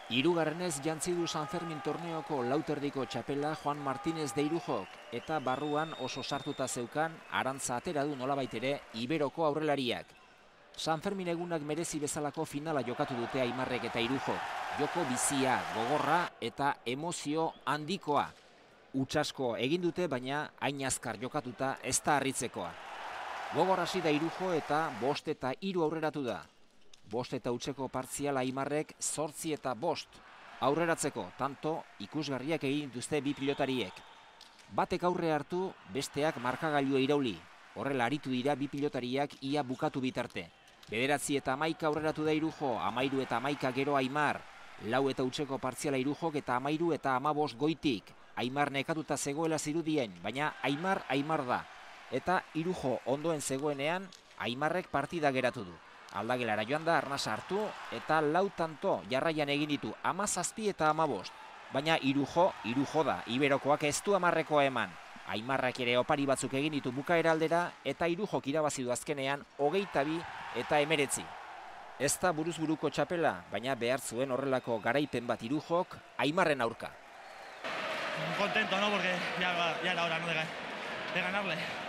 Hirugarrenez jantzi du San Fermin torneoko lauterdiko txapela Juan Martínez de Irujok eta barruan oso sartuta zeukan arantza atera du nolabait ere Iberoko aurrelariak. San Fermin egunak merezi bezalako finala jokatu dute Aimarrek eta Irujok. Joko bizia, gogorra eta emozio handikoa. Utsasko egin dute baina hain azkar jokatuta ez da harritzekoa. Gogor hasi da Irujo eta 5-3 aurreratu da. 5-0 partziala Aimarrek 8-5 aurreratzeko, tanto ikusgarriak egin dituzte bi pilotariek. Batek aurre hartu, besteak markagailua irauli. Horrela aritu dira bi pilotariak ia bukatu bitarte. 9-11 aurreratu da Irujo, 13-11 gero Aimar. 4-0 partziala Irujok eta 13-15 goitik. Aimar nekatuta zegoela zirudien, baina Aimar da. Eta Irujo ondoen zegoenean, Aimarrek partida geratu du. Aldagelara joan da, arnasa hartu, eta 4 tanto jarraian egin ditu 17 eta 15. Baina Irujo da, Iberokoak ez du 10-koa eman. Aimarrak ere opari batzuk egin ditu bukaera aldera, eta Irujok irabazi du azkenean 22 eta 19. Ez da buruz-buruko txapela, baina behar zuen horrelako garaipen bat Irujok Aimarren aurka. Contento, ¿no? Porque ya era hora, ¿no? de ganarle.